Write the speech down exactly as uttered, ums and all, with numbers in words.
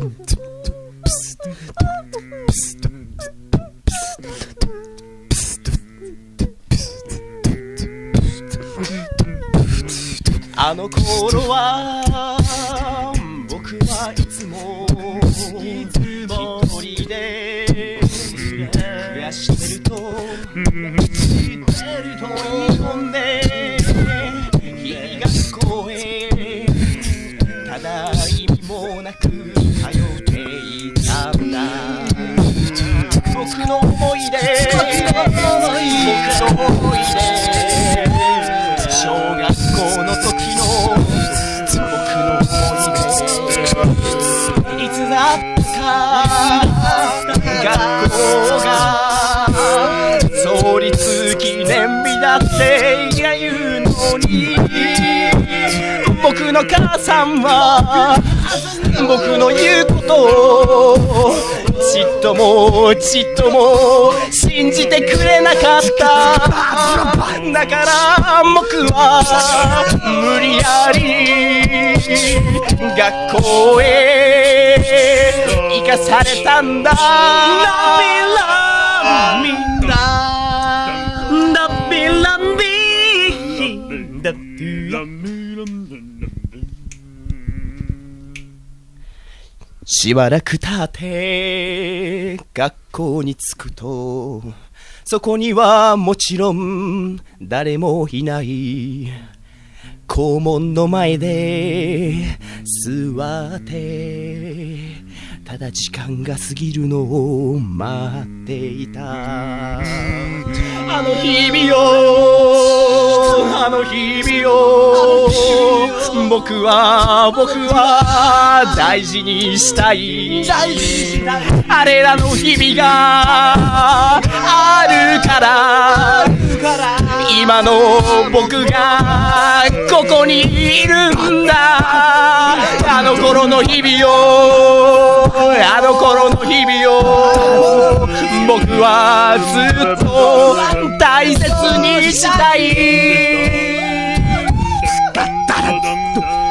あの頃は僕はいつも一人で暮らしてると追い込んで日がこえただ意味もなく通っていたんだ。僕の思い出僕の思い出小学校の時の僕の思い出いつだったか学校が創立記念日だって言うのに僕の母さんは僕の言うことをちっともちっとも信じてくれなかった。だから僕は無理やり学校へ行かされたんだ。ラビラミダラビラミダしばらく経って学校に着くとそこにはもちろん誰もいない。校門の前で座ってただ時間が過ぎるのを待っていた。あの日々をあの日々を僕は僕は大事にしたい。あれらの日々があるから今の僕がここにいるんだ。あの頃の日々をあの頃の日々を僕はずっと大切にしたい。